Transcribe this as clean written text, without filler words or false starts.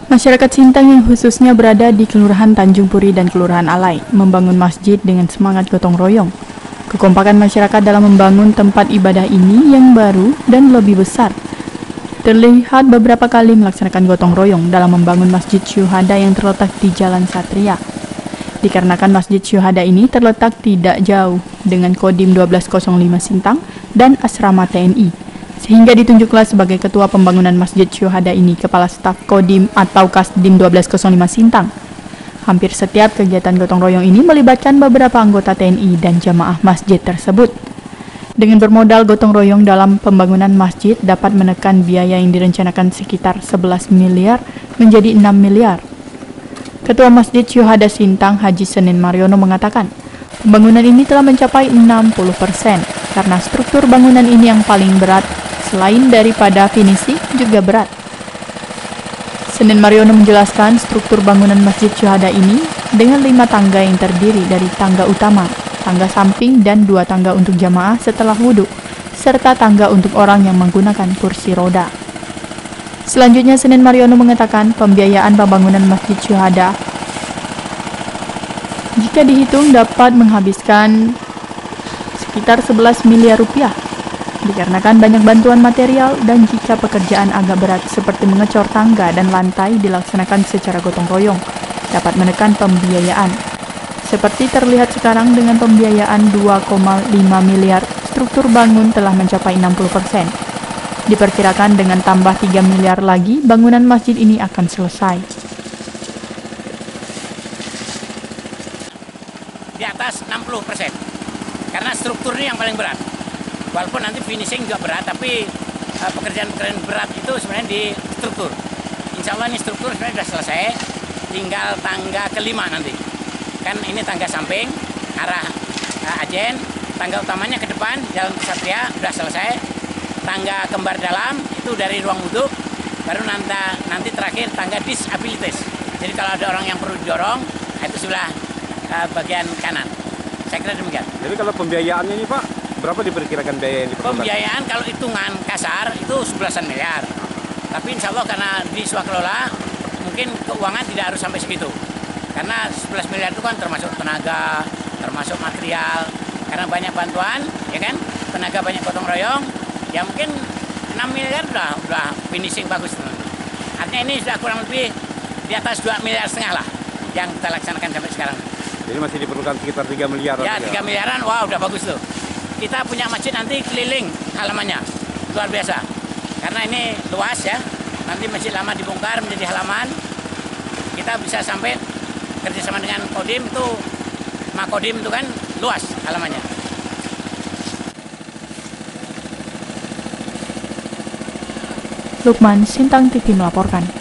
Masyarakat Sintang yang khususnya berada di Kelurahan Tanjung Puri dan Kelurahan Alai membangun masjid dengan semangat gotong royong. Kekompakan masyarakat dalam membangun tempat ibadah ini yang baru dan lebih besar terlihat beberapa kali melaksanakan gotong royong dalam membangun Masjid Syuhada yang terletak di Jalan Satria. Dikarenakan Masjid Syuhada ini terletak tidak jauh dengan Kodim 1205 Sintang dan Asrama TNI. Sehingga ditunjuklah sebagai ketua pembangunan Masjid Syuhada ini Kepala Staf Kodim atau Kasdim 1205 Sintang. Hampir setiap kegiatan gotong royong ini melibatkan beberapa anggota TNI dan jamaah masjid tersebut. Dengan bermodal gotong royong dalam pembangunan masjid dapat menekan biaya yang direncanakan sekitar 11 miliar menjadi 6 miliar. Ketua Masjid Syuhada Sintang Haji Senin Mariono mengatakan, pembangunan ini telah mencapai 60% karena struktur bangunan ini yang paling berat. Selain daripada finisi, juga berat. Senin Mariono menjelaskan struktur bangunan Masjid Syuhada ini dengan 5 tangga yang terdiri dari tangga utama, tangga samping, dan 2 tangga untuk jamaah setelah wudhu, serta tangga untuk orang yang menggunakan kursi roda. Selanjutnya, Senin Mariono mengatakan pembiayaan pembangunan Masjid Syuhada jika dihitung dapat menghabiskan sekitar 11 miliar rupiah. Dikarenakan banyak bantuan material dan jika pekerjaan agak berat seperti mengecor tangga dan lantai dilaksanakan secara gotong royong, dapat menekan pembiayaan. Seperti terlihat sekarang dengan pembiayaan 2,5 miliar, struktur bangun telah mencapai 60%. Diperkirakan dengan tambah 3 miliar lagi, bangunan masjid ini akan selesai. Di atas 60%, karena strukturnya yang paling berat. Walaupun nanti finishing juga berat, tapi pekerjaan-pekerjaan berat itu sebenarnya di struktur. Insya Allah ini struktur sebenarnya sudah selesai, tinggal tangga kelima nanti. Kan ini tangga samping, arah Ajen, tangga utamanya ke depan, Jalan Satria, sudah selesai. Tangga kembar dalam, itu dari ruang wudhu, baru nanti terakhir tangga disabilitas. Jadi kalau ada orang yang perlu didorong, itu sebelah bagian kanan. Saya kira demikian. Jadi kalau pembiayaannya ini Pak, berapa diperkirakan biaya yang diperlukan? Pembiayaan kalau hitungan kasar itu 11 miliar. Tapi insya Allah karena di swakelola mungkin keuangan tidak harus sampai segitu. Karena 11 miliar itu kan termasuk tenaga, termasuk material. Karena banyak bantuan, ya kan? Tenaga banyak gotong royong, ya mungkin 6 miliar udah finishing bagus. Artinya ini sudah kurang lebih di atas 2,5 miliar lah yang kita laksanakan sampai sekarang. Jadi masih diperlukan sekitar 3 miliar. Ya, 3 miliaran, wah udah bagus tuh. Kita punya masjid nanti keliling halamannya, luar biasa. Karena ini luas ya, nanti masjid lama dibongkar menjadi halaman. Kita bisa sampai kerjasama dengan Kodim itu, Makodim itu kan luas halamannya. Lukman, Sintang TV melaporkan.